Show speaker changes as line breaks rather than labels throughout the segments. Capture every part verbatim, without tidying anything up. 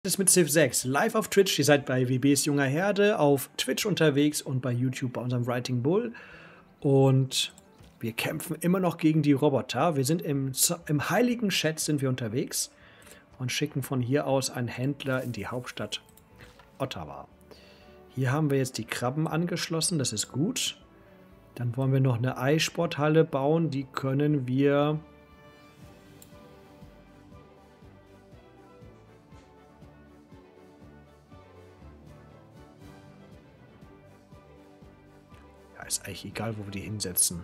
Das ist mit Civ sechs live auf Twitch. Ihr seid bei W Bs Junger Herde auf Twitch unterwegs und bei YouTube bei unserem Writing Bull. Und wir kämpfen immer noch gegen die Roboter. Wir sind im, im heiligen Chat sind wir unterwegs und schicken von hier aus einen Händler in die Hauptstadt Ottawa. Hier haben wir jetzt die Krabben angeschlossen, das ist gut. Dann wollen wir noch eine Eissporthalle bauen, die können wir... Ja, ist eigentlich egal, wo wir die hinsetzen.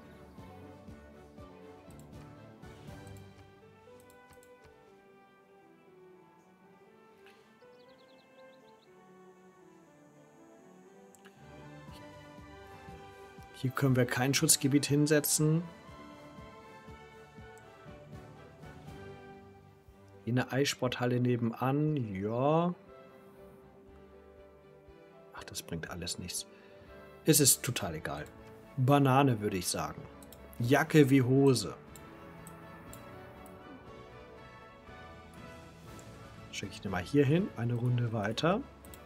Hier können wir kein Schutzgebiet hinsetzen. Hier eine Eissporthalle nebenan. Ja. Ach, das bringt alles nichts. Es ist total egal. Banane, würde ich sagen. Jacke wie Hose. Schicke ich den mal hier hin. Eine Runde weiter.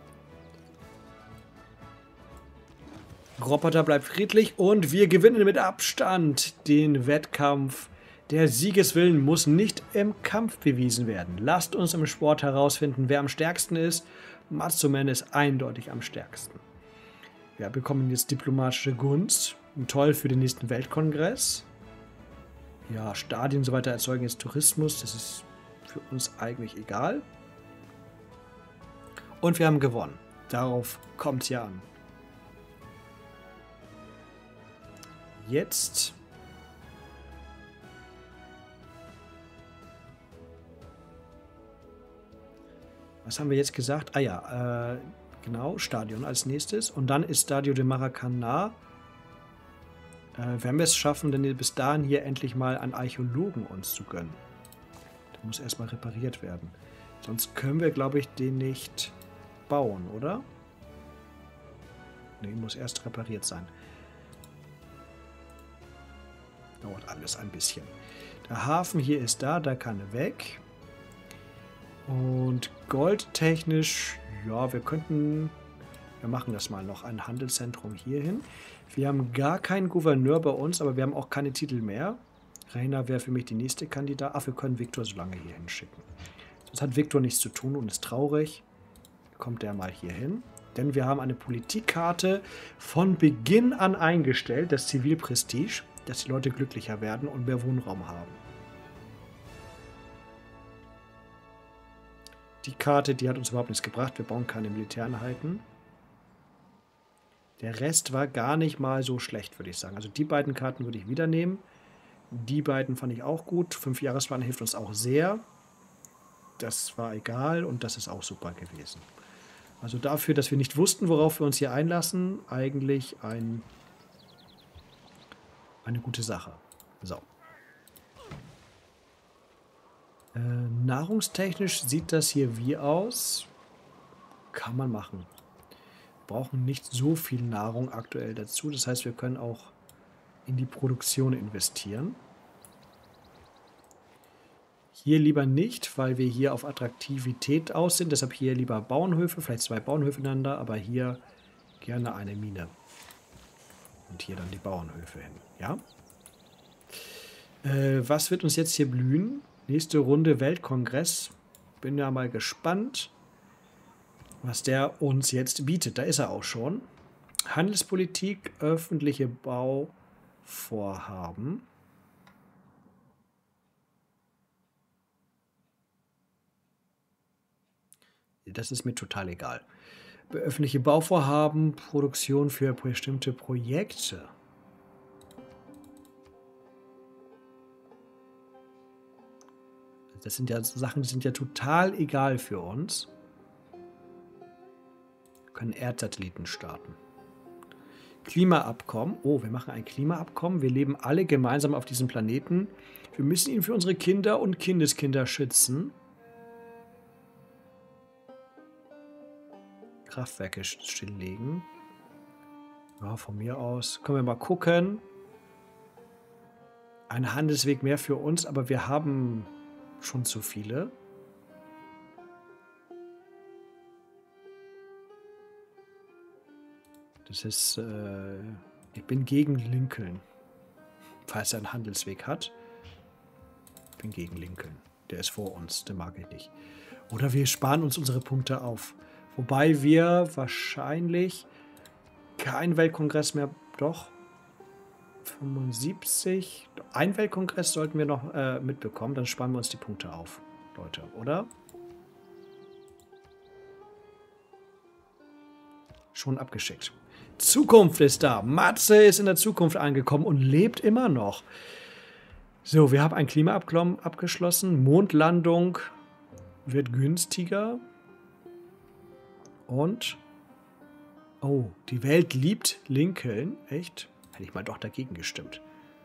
Roboter bleibt friedlich und wir gewinnen mit Abstand den Wettkampf. Der Siegeswillen muss nicht im Kampf bewiesen werden. Lasst uns im Sport herausfinden, wer am stärksten ist. Matsuman ist eindeutig am stärksten. Wir bekommen jetzt diplomatische Gunst. Toll für den nächsten Weltkongress. Ja, Stadien und so weiter erzeugen jetzt Tourismus. Das ist für uns eigentlich egal. Und wir haben gewonnen. Darauf kommt es ja an. Jetzt was haben wir jetzt gesagt? Ah ja, äh, genau, Stadion als nächstes. Und dann ist Stadio de Maracanã. Äh, werden wir es schaffen, denn bis dahin hier endlich mal einen Archäologen uns zu gönnen. Der muss erstmal repariert werden. Sonst können wir, glaube ich, den nicht bauen, oder? Ne, muss erst repariert sein. Dauert alles ein bisschen. Der Hafen hier ist da, da kann er weg. Und goldtechnisch, ja, wir könnten, wir machen das mal noch, ein Handelszentrum hier hin. Wir haben gar keinen Gouverneur bei uns, aber wir haben auch keine Titel mehr. Reina wäre für mich die nächste Kandidat. Ach, wir können Viktor so lange hier hinschicken. Sonst hat Viktor nichts zu tun und ist traurig. Kommt der mal hier hin. Denn wir haben eine Politikkarte von Beginn an eingestellt, das Zivilprestige, dass die Leute glücklicher werden und mehr Wohnraum haben. Die Karte, die hat uns überhaupt nichts gebracht. Wir bauen keine Militäreinheiten. Der Rest war gar nicht mal so schlecht, würde ich sagen. Also die beiden Karten würde ich wieder nehmen. Die beiden fand ich auch gut. Fünf-Jahresplan hilft uns auch sehr. Das war egal und das ist auch super gewesen. Also dafür, dass wir nicht wussten, worauf wir uns hier einlassen, eigentlich ein, eine gute Sache. So. Äh, nahrungstechnisch sieht das hier wie aus. Kann man machen. Wir brauchen nicht so viel Nahrung aktuell dazu. Das heißt, wir können auch in die Produktion investieren. Hier lieber nicht, weil wir hier auf Attraktivität aus sind. Deshalb hier lieber Bauernhöfe, vielleicht zwei Bauernhöfe ineinander, aber hier gerne eine Mine. Und hier dann die Bauernhöfe hin. Ja? Äh, was wird uns jetzt hier blühen? Nächste Runde Weltkongress. Bin ja mal gespannt, was der uns jetzt bietet. Da ist er auch schon. Handelspolitik, öffentliche Bauvorhaben. Das ist mir total egal. Öffentliche Bauvorhaben, Produktion für bestimmte Projekte. Das sind ja Sachen, die sind ja total egal für uns. Wir können Erdsatelliten starten. Klimaabkommen. Oh, wir machen ein Klimaabkommen. Wir leben alle gemeinsam auf diesem Planeten. Wir müssen ihn für unsere Kinder und Kindeskinder schützen. Kraftwerke stilllegen. Ja, von mir aus. Können wir mal gucken. Ein Handelsweg mehr für uns, aber wir haben schon zu viele. Das ist, äh, ich bin gegen Lincoln. Falls er einen Handelsweg hat. Ich bin gegen Lincoln. Der ist vor uns, den mag ich nicht. Oder wir sparen uns unsere Punkte auf. Wobei wir wahrscheinlich keinen Weltkongress mehr, doch, fünfundsiebzig, ein Weltkongress sollten wir noch äh, mitbekommen, dann sparen wir uns die Punkte auf, Leute, oder? Schon abgeschickt. Zukunft ist da. Matze ist in der Zukunft angekommen und lebt immer noch. So, wir haben ein Klimaabkommen abgeschlossen. Mondlandung wird günstiger. Und, oh, die Welt liebt Lincoln. Echt? Hätte ich mal doch dagegen gestimmt.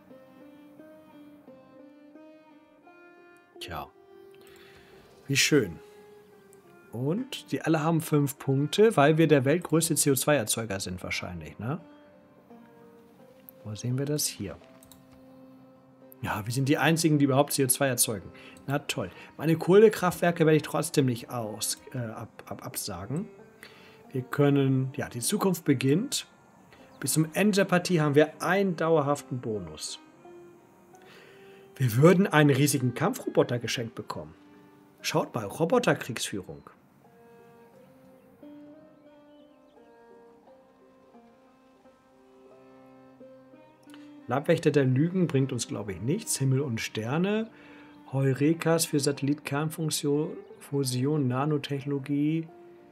Tja. Wie schön. Und die alle haben fünf Punkte, weil wir der weltgrößte C O zwei Erzeuger sind wahrscheinlich, ne? Wo sehen wir das? Hier. Ja, wir sind die einzigen, die überhaupt C O zwei erzeugen. Na toll. Meine Kohlekraftwerke werde ich trotzdem nicht aus, äh, ab, ab, absagen. Wir können, ja, die Zukunft beginnt. Bis zum Ende der Partie haben wir einen dauerhaften Bonus. Wir würden einen riesigen Kampfroboter geschenkt bekommen. Schaut mal, Roboterkriegsführung. Leibwächter der Lügen bringt uns, glaube ich, nichts. Himmel und Sterne. Heurekas für Satellit-Kernfusion, Fusion, Nanotechnologie.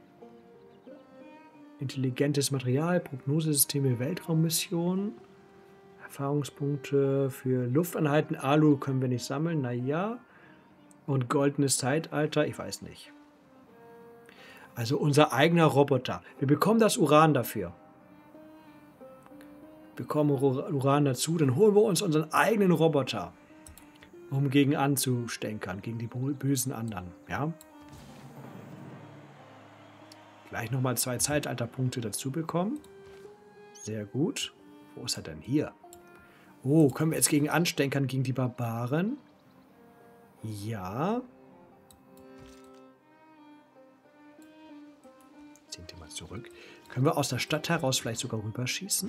Intelligentes Material, Prognosesysteme, Weltraummissionen. Erfahrungspunkte für Lufteinheiten. Alu können wir nicht sammeln, naja. Und goldenes Zeitalter, ich weiß nicht. Also unser eigener Roboter. Wir bekommen das Uran dafür. Wir bekommen Uran dazu, dann holen wir uns unseren eigenen Roboter, um gegen anzustänkern, gegen die bösen anderen. Ja? Gleich nochmal zwei Zeitalterpunkte dazu bekommen. Sehr gut. Wo ist er denn? Hier. Oh, können wir jetzt gegen anstänkern, gegen die Barbaren? Ja. Ziehen die mal zurück. Können wir aus der Stadt heraus vielleicht sogar rüberschießen?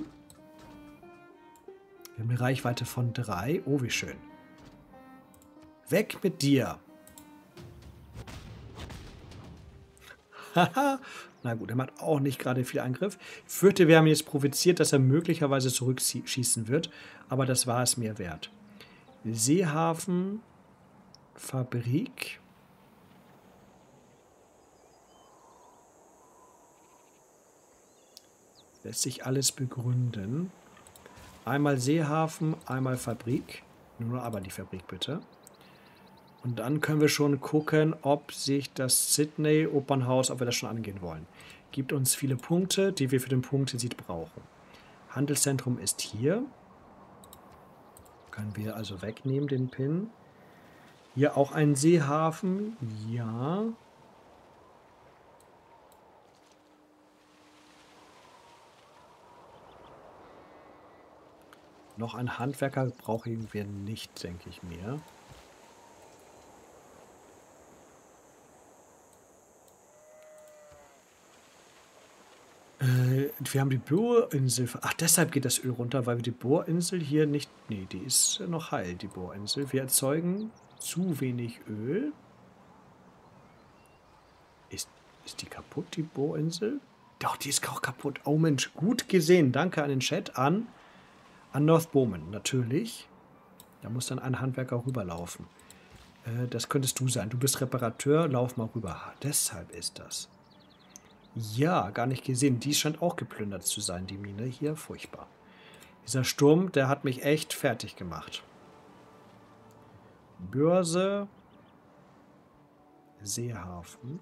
Wir haben eine Reichweite von drei. Oh, wie schön. Weg mit dir. Haha. Na gut, er macht auch nicht gerade viel Angriff. Ich fürchte, wir haben jetzt provoziert, dass er möglicherweise zurückschießen wird. Aber das war es mir wert. Seehafen. Fabrik. Lässt sich alles begründen. Einmal Seehafen, einmal Fabrik. Nur aber die Fabrik bitte. Und dann können wir schon gucken, ob sich das Sydney Opernhaus, ob wir das schon angehen wollen. Gibt uns viele Punkte, die wir für den Punktesieg brauchen. Handelszentrum ist hier. Können wir also wegnehmen, den Pin. Hier auch ein Seehafen. Ja. Noch einen Handwerker brauchen wir nicht, denke ich mir. Äh, wir haben die Bohrinsel. Ach, deshalb geht das Öl runter, weil wir die Bohrinsel hier nicht... Nee, die ist noch heil, die Bohrinsel. Wir erzeugen zu wenig Öl. Ist, ist die kaputt, die Bohrinsel? Doch, die ist auch kaputt. Oh Mensch, gut gesehen. Danke an den Chat, an... An North Bowman, natürlich. Da muss dann ein Handwerker rüberlaufen. Äh, das könntest du sein. Du bist Reparateur, lauf mal rüber. Deshalb ist das. Ja, gar nicht gesehen. Die scheint auch geplündert zu sein, die Mine hier. Furchtbar. Dieser Sturm, der hat mich echt fertig gemacht. Börse. Seehafen.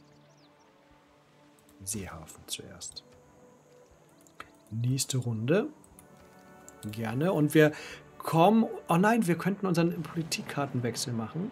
Seehafen zuerst. Nächste Runde. Gerne. Und wir kommen... Oh nein, wir könnten unseren Politikkartenwechsel machen.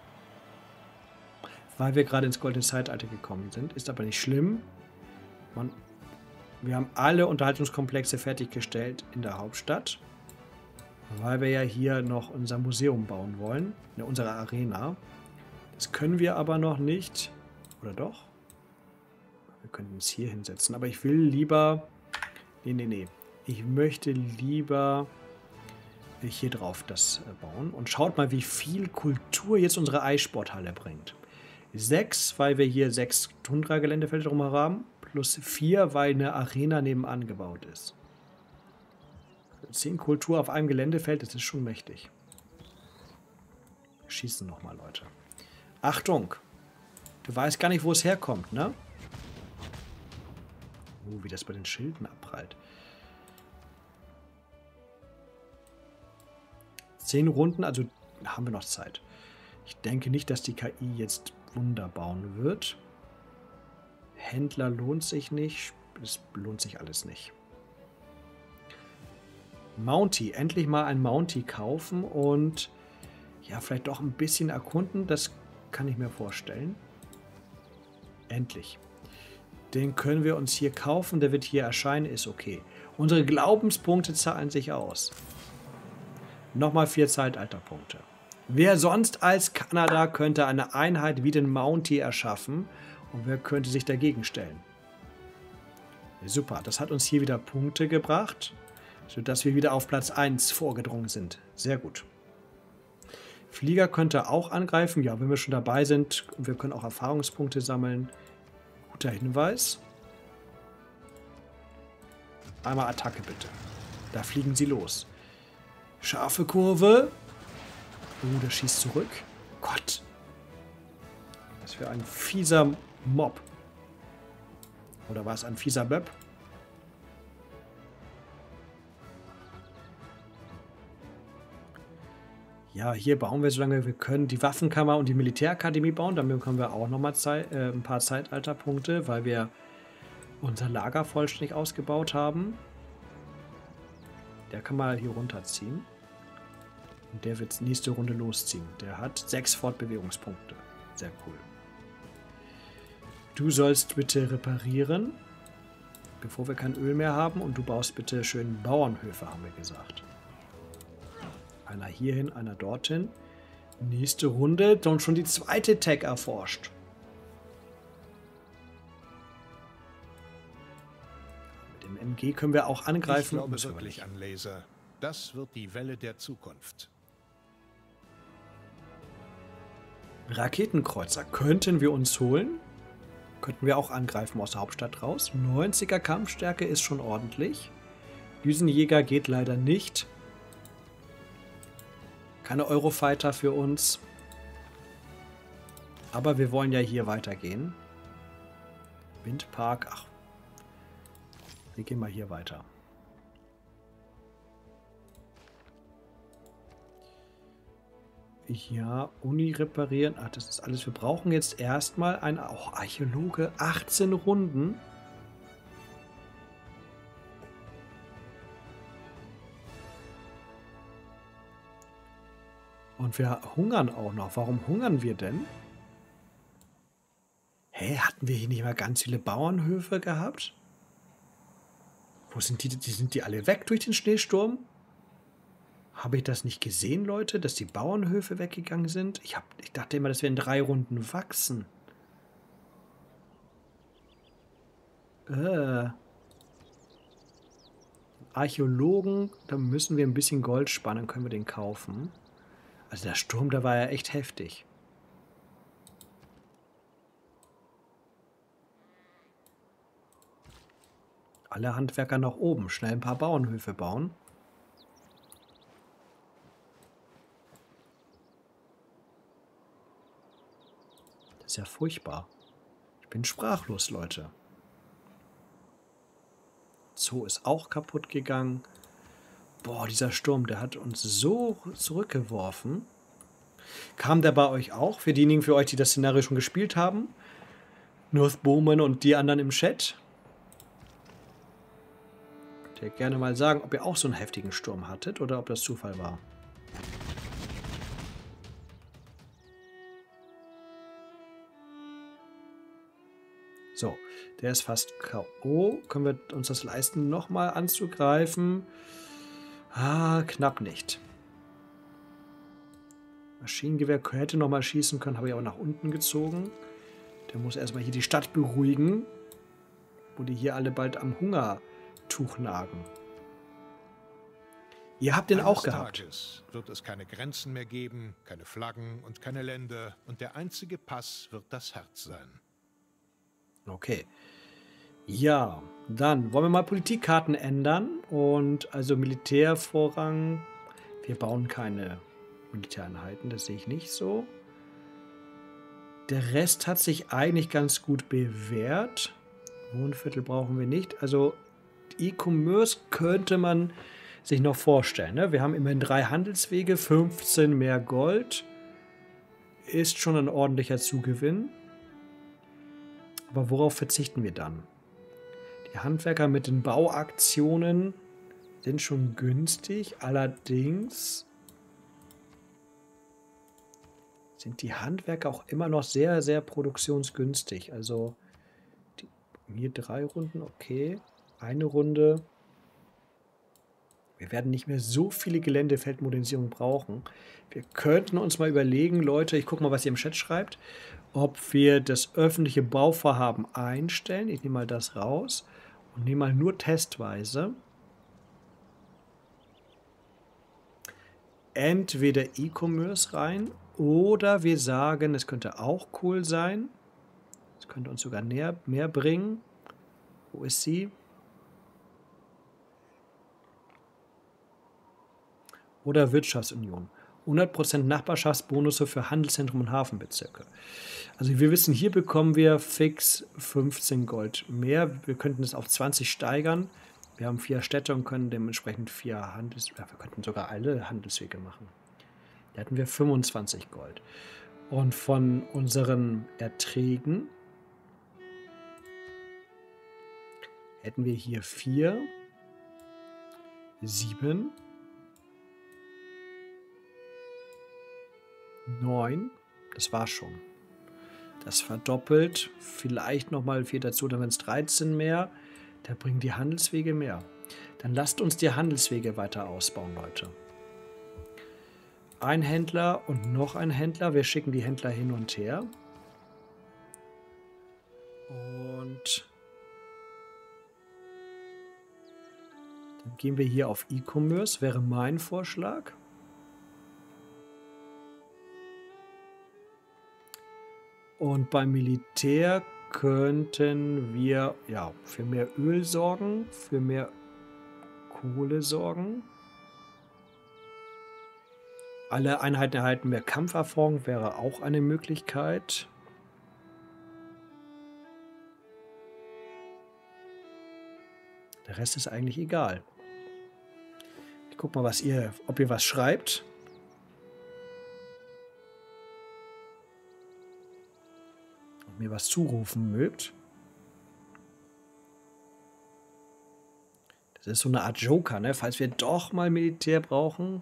Weil wir gerade ins goldene Zeitalter gekommen sind. Ist aber nicht schlimm. Man, wir haben alle Unterhaltungskomplexe fertiggestellt in der Hauptstadt. Weil wir ja hier noch unser Museum bauen wollen. In unserer Arena. Das können wir aber noch nicht. Oder doch? Wir könnten uns hier hinsetzen. Aber ich will lieber Nee, nee, nee. Ich möchte lieber hier drauf das bauen. Und schaut mal, wie viel Kultur jetzt unsere Eissporthalle bringt. Sechs, weil wir hier sechs Tundra-Geländefelder drum haben. Plus vier, weil eine Arena nebenan gebaut ist. Zehn Kultur auf einem Geländefeld, das ist schon mächtig. Wir schießen nochmal, Leute. Achtung! Du weißt gar nicht, wo es herkommt, ne? Oh, wie das bei den Schilden abprallt. Zehn Runden, also haben wir noch Zeit. Ich denke nicht, dass die K I jetzt Wunder bauen wird. Händler lohnt sich nicht. Es lohnt sich alles nicht. Mountie. Endlich mal ein Mountie kaufen und ja, vielleicht doch ein bisschen erkunden. Das kann ich mir vorstellen. Endlich. Den können wir uns hier kaufen. Der wird hier erscheinen. Ist okay. Unsere Glaubenspunkte zahlen sich aus. Nochmal vier Zeitalterpunkte. Wer sonst als Kanada könnte eine Einheit wie den Mountie erschaffen und wer könnte sich dagegen stellen? Super, das hat uns hier wieder Punkte gebracht, sodass wir wieder auf Platz eins vorgedrungen sind. Sehr gut. Flieger könnte auch angreifen, ja, wenn wir schon dabei sind. Wir können auch Erfahrungspunkte sammeln. Guter Hinweis. Einmal Attacke bitte. Da fliegen sie los. Scharfe Kurve. Oh, der schießt zurück. Gott. Was für ein fieser Mob. Oder war es ein fieser Möb? Ja, hier bauen wir, solange wir können, die Waffenkammer und die Militärakademie bauen. Dann bekommen wir auch nochmal äh, ein paar Zeitalterpunkte, weil wir unser Lager vollständig ausgebaut haben. Der kann mal hier runterziehen. Und der wird nächste Runde losziehen. Der hat sechs Fortbewegungspunkte. Sehr cool. Du sollst bitte reparieren, bevor wir kein Öl mehr haben. Und du baust bitte schön Bauernhöfe, haben wir gesagt. Einer hierhin, einer dorthin. Nächste Runde. Dann schon die zweite Tech erforscht. Mit dem M G können wir auch angreifen.
Ich glaube wirklich an Laser. Das wird die Welle der Zukunft.
Raketenkreuzer könnten wir uns holen. Könnten wir auch angreifen aus der Hauptstadt raus. neunziger Kampfstärke ist schon ordentlich. Düsenjäger geht leider nicht. Keine Eurofighter für uns. Aber wir wollen ja hier weitergehen. Windpark. Ach. Wir gehen mal hier weiter. Ja, Uni reparieren. Ach, das ist alles. Wir brauchen jetzt erstmal einen oh, Archäologe. achtzehn Runden. Und wir hungern auch noch. Warum hungern wir denn? Hä, hatten wir hier nicht mal ganz viele Bauernhöfe gehabt? Wo sind die? Die sind die alle weg durch den Schneesturm? Habe ich das nicht gesehen, Leute, dass die Bauernhöfe weggegangen sind? Ich, hab, ich dachte immer, dass wir in drei Runden wachsen. Äh. Archäologen, da müssen wir ein bisschen Gold sparen, dann können wir den kaufen. Also der Sturm, da war ja echt heftig. Alle Handwerker nach oben, schnell ein paar Bauernhöfe bauen. Das ist ja furchtbar. Ich bin sprachlos, Leute. Zoo ist auch kaputt gegangen. Boah, dieser Sturm, der hat uns so zurückgeworfen. Kam der bei euch auch? Für diejenigen für euch, die das Szenario schon gespielt haben? North Bowman und die anderen im Chat? Könnt ihr gerne mal sagen, ob ihr auch so einen heftigen Sturm hattet oder ob das Zufall war. So, der ist fast K O Können wir uns das leisten, nochmal anzugreifen? Ah, knapp nicht. Maschinengewehr hätte nochmal schießen können, habe ich aber nach unten gezogen. Der muss erstmal hier die Stadt beruhigen, wo die hier alle bald am Hunger Tuch nagen. Ihr habt den
Eines
auch gehabt.
Tages wird es keine Grenzen mehr geben, keine Flaggen und keine Länder, und der einzige Pass wird das Herz sein.
Okay. Ja, dann wollen wir mal Politikkarten ändern und also Militärvorrang. Wir bauen keine Militäreinheiten, das sehe ich nicht so. Der Rest hat sich eigentlich ganz gut bewährt. Wohnviertel brauchen wir nicht. Also E-Commerce könnte man sich noch vorstellen. Ne? Wir haben immerhin drei Handelswege, fünfzehn mehr Gold. Ist schon ein ordentlicher Zugewinn. Aber worauf verzichten wir dann? Die Handwerker mit den Bauaktionen sind schon günstig. Allerdings sind die Handwerker auch immer noch sehr, sehr produktionsgünstig. Also die, hier drei Runden, okay. Eine Runde. Wir werden nicht mehr so viele Geländefeldmodernisierung brauchen. Wir könnten uns mal überlegen, Leute, ich gucke mal, was ihr im Chat schreibt, ob wir das öffentliche Bauvorhaben einstellen. Ich nehme mal das raus und nehme mal nur testweise. Entweder E-Commerce rein oder wir sagen, es könnte auch cool sein. Es könnte uns sogar näher, mehr bringen. Wo ist sie? Oder Wirtschaftsunion. hundert Prozent Nachbarschaftsbonusse für Handelszentrum und Hafenbezirke. Also wir wissen, hier bekommen wir fix fünfzehn Gold mehr. Wir könnten es auf zwanzig steigern. Wir haben vier Städte und können dementsprechend vier Handelswege, ja, wir könnten sogar alle Handelswege machen. Da hätten wir fünfundzwanzig Gold. Und von unseren Erträgen hätten wir hier vier, sieben, neun, das war schon. Das verdoppelt, vielleicht nochmal vier dazu, dann wären es dreizehn mehr. Da bringen die Handelswege mehr. Dann lasst uns die Handelswege weiter ausbauen, Leute. Ein Händler und noch ein Händler. Wir schicken die Händler hin und her. Und dann gehen wir hier auf E-Commerce, wäre mein Vorschlag. Und beim Militär könnten wir ja für mehr Öl sorgen, für mehr Kohle sorgen. Alle Einheiten erhalten mehr Kampferfahrung, wäre auch eine Möglichkeit. Der Rest ist eigentlich egal. Ich guck mal, was ihr, ob ihr was schreibt. Mir was zurufen mögt. Das ist so eine Art Joker, ne? Falls wir doch mal Militär brauchen.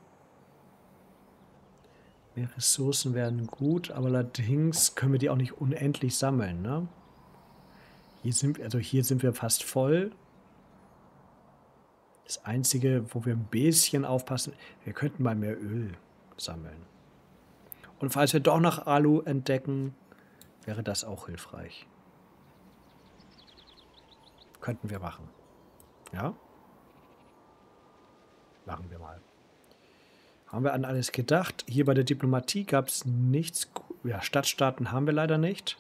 Mehr Ressourcen wären gut, aber allerdings können wir die auch nicht unendlich sammeln, ne? Hier sind, also hier sind wir fast voll. Das Einzige, wo wir ein bisschen aufpassen, wir könnten mal mehr Öl sammeln. Und falls wir doch noch Alu entdecken, wäre das auch hilfreich. Könnten wir machen. Ja? Machen wir mal. Haben wir an alles gedacht? Hier bei der Diplomatie gab es nichts. Ja, Stadtstaaten haben wir leider nicht.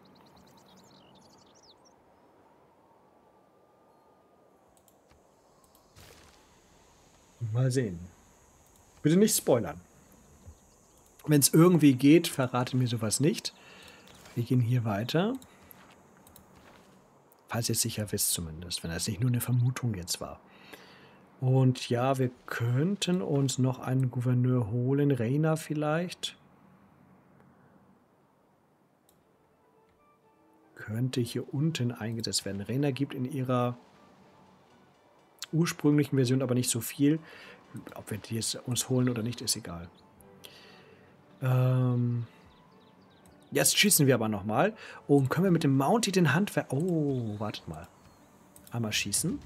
Mal sehen. Bitte nicht spoilern. Wenn es irgendwie geht, verrate mir sowas nicht. Wir gehen hier weiter. Falls ihr es sicher wisst zumindest, wenn das nicht nur eine Vermutung jetzt war. Und ja, wir könnten uns noch einen Gouverneur holen. Reina vielleicht. Könnte hier unten eingesetzt werden. Reina gibt in ihrer ursprünglichen Version aber nicht so viel. Ob wir die jetzt uns holen oder nicht, ist egal. Ähm... Jetzt schießen wir aber nochmal. Und können wir mit dem Mounty den Handwerk... Oh, wartet mal. Einmal schießen.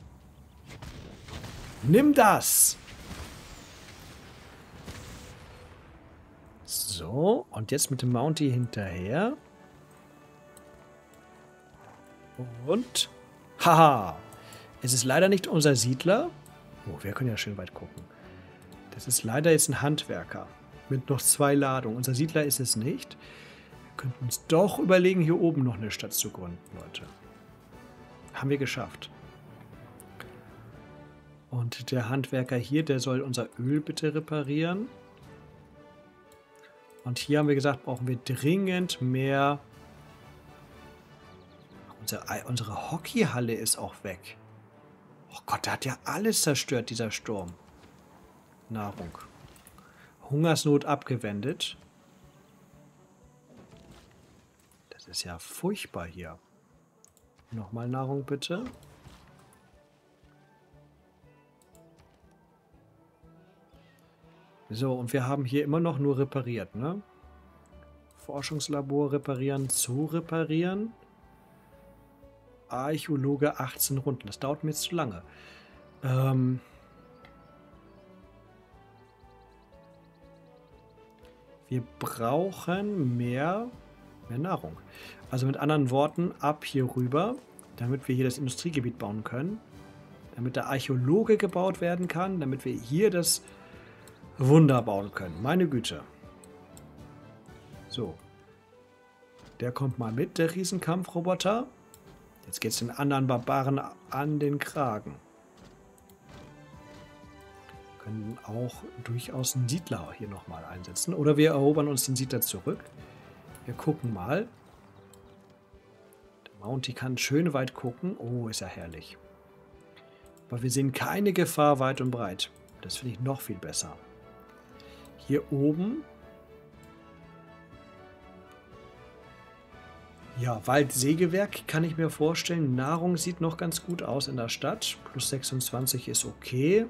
Nimm das! So, und jetzt mit dem Mounty hinterher. Und... Haha! Es ist leider nicht unser Siedler. Oh, wir können ja schön weit gucken. Das ist leider jetzt ein Handwerker mit noch zwei Ladungen. Unser Siedler ist es nicht. Wir könnten uns doch überlegen, hier oben noch eine Stadt zu gründen, Leute. Haben wir geschafft. Und der Handwerker hier, der soll unser Öl bitte reparieren. Und hier haben wir gesagt, brauchen wir dringend mehr. Unsere, unsere Hockeyhalle ist auch weg. Oh Gott, der hat ja alles zerstört, dieser Sturm. Nahrung. Hungersnot abgewendet. Das ist ja furchtbar hier. Nochmal Nahrung bitte. So, und wir haben hier immer noch nur repariert, ne? Forschungslabor reparieren, Zoo reparieren. Archäologe achtzehn Runden. Das dauert mir jetzt zu lange. Ähm... Wir brauchen mehr, mehr Nahrung. Also mit anderen Worten, ab hier rüber, damit wir hier das Industriegebiet bauen können. Damit der Archäologe gebaut werden kann. Damit wir hier das Wunder bauen können. Meine Güte. So. Der kommt mal mit, der Riesenkampfroboter. Jetzt geht es den anderen Barbaren an den Kragen. Können auch durchaus einen Siedler hier nochmal einsetzen. Oder wir erobern uns den Siedler zurück. Wir gucken mal. Der Mounty kann schön weit gucken. Oh, ist ja herrlich. Aber wir sehen keine Gefahr weit und breit. Das finde ich noch viel besser. Hier oben. Ja, Waldsägewerk kann ich mir vorstellen. Nahrung sieht noch ganz gut aus in der Stadt. Plus sechsundzwanzig ist okay.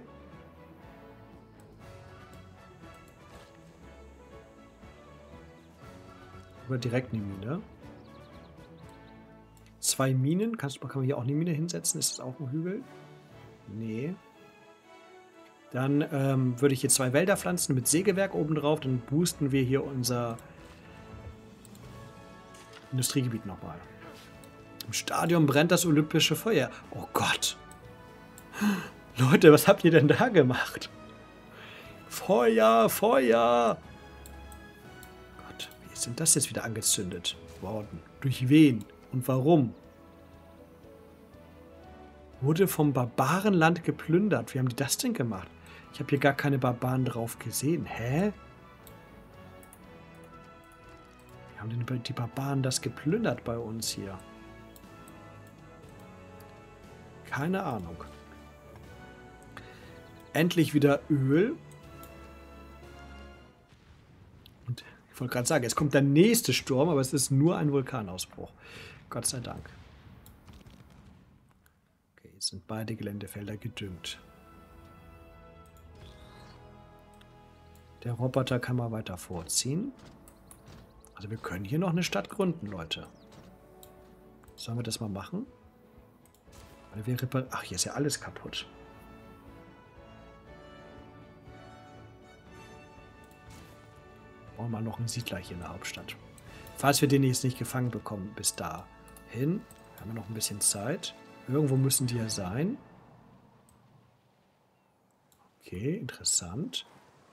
Oder direkt eine Mine. Zwei Minen. Kannst, kann man hier auch eine Mine hinsetzen? Ist das auch ein Hügel? Nee. Dann ähm, würde ich hier zwei Wälder pflanzen mit Sägewerk oben drauf. Dann boosten wir hier unser Industriegebiet nochmal. Im Stadion brennt das olympische Feuer. Oh Gott. Leute, was habt ihr denn da gemacht? Feuer, Feuer. Gott, wie ist denn das jetzt wieder angezündet worden? Durch wen und warum? Wurde vom Barbarenland geplündert. Wie haben die das denn gemacht? Ich habe hier gar keine Barbaren drauf gesehen. Hä? Wie haben denn die Barbaren das geplündert bei uns hier? Keine Ahnung. Endlich wieder Öl. Und ich wollte gerade sagen, jetzt kommt der nächste Sturm, aber es ist nur ein Vulkanausbruch. Gott sei Dank. Okay, jetzt sind beide Geländefelder gedüngt. Der Roboter kann mal weiter vorziehen. Also wir können hier noch eine Stadt gründen, Leute. Sollen wir das mal machen? Wir Ach, hier ist ja alles kaputt. Bauen wir mal noch einen Siedler hier in der Hauptstadt. Falls wir den jetzt nicht gefangen bekommen bis dahin, haben wir noch ein bisschen Zeit. Irgendwo müssen die ja sein. Okay, interessant.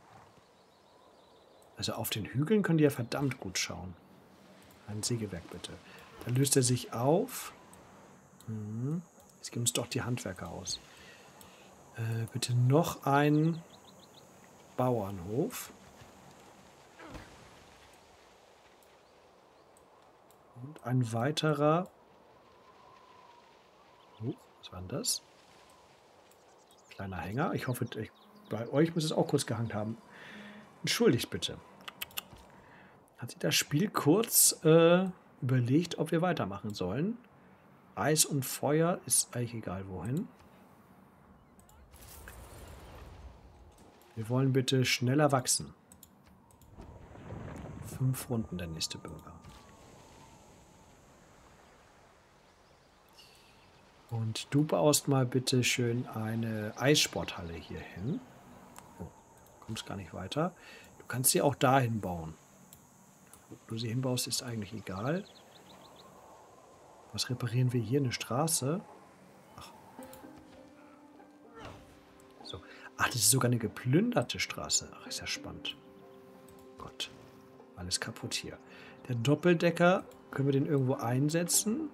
Also auf den Hügeln können die ja verdammt gut schauen. Ein Sägewerk bitte. Da löst er sich auf. Hm. Jetzt geben uns doch die Handwerker aus. Äh, bitte noch ein Bauernhof. Und ein weiterer. Oh, was war denn das? Kleiner Hänger. Ich hoffe, ich, bei euch muss es auch kurz gehangen haben. Entschuldigt bitte. Hat sich das Spiel kurz äh, überlegt, ob wir weitermachen sollen? Eis und Feuer ist eigentlich egal wohin. Wir wollen bitte schneller wachsen. Fünf Runden der nächste Bürger. Und du baust mal bitte schön eine Eissporthalle hier hin. Oh, kommst gar nicht weiter. Du kannst sie auch dahin bauen. Wo du sie hinbaust, ist eigentlich egal. Was reparieren wir hier? Eine Straße? Ach. Ach, das ist sogar eine geplünderte Straße. Ach, ist ja spannend. Gott, alles kaputt hier. Der Doppeldecker, können wir den irgendwo einsetzen?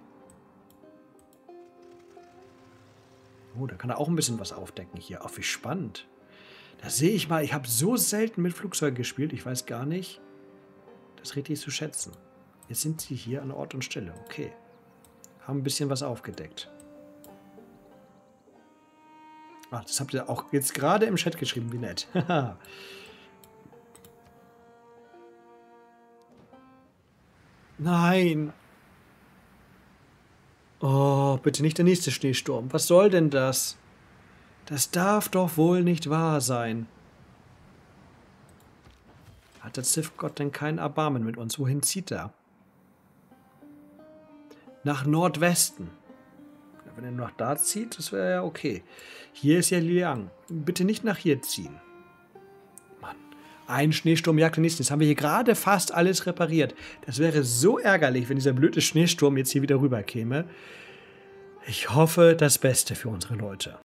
Oh, da kann er auch ein bisschen was aufdecken hier. Ach, wie spannend. Da sehe ich mal, ich habe so selten mit Flugzeugen gespielt, ich weiß gar nicht, das richtig zu schätzen. Jetzt sind sie hier an Ort und Stelle. Okay. Haben ein bisschen was aufgedeckt. Ach, das habt ihr auch jetzt gerade im Chat geschrieben, wie nett. Nein. Oh, bitte nicht der nächste Schneesturm. Was soll denn das? Das darf doch wohl nicht wahr sein. Hat der Sith-Gott denn kein Erbarmen mit uns? Wohin zieht er? Nach Nordwesten. Wenn er nach da zieht, das wäre ja okay. Hier ist ja Liang. Bitte nicht nach hier ziehen. Mann. Ein Schneesturm jagt den nächsten. Jetzt haben wir hier gerade fast alles repariert. Das wäre so ärgerlich, wenn dieser blöde Schneesturm jetzt hier wieder rüber käme. Ich hoffe das Beste für unsere Leute.